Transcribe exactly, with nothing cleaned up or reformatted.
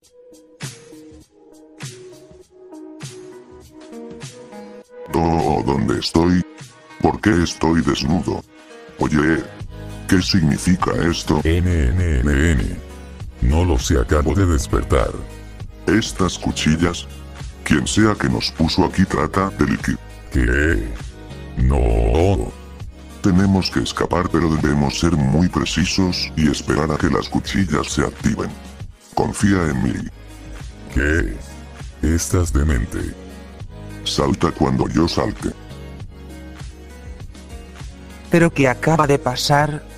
Oh, ¿dónde estoy? ¿Por qué estoy desnudo? Oye, ¿qué significa esto? N N N N. No lo sé, acabo de despertar. Estas cuchillas. Quien sea que nos puso aquí trata de liquid. ¿Qué? No. Tenemos que escapar, pero debemos ser muy precisos y esperar a que las cuchillas se activen. Confía en mí. ¿Qué? Estás demente. Salta cuando yo salte. ¿Pero qué acaba de pasar?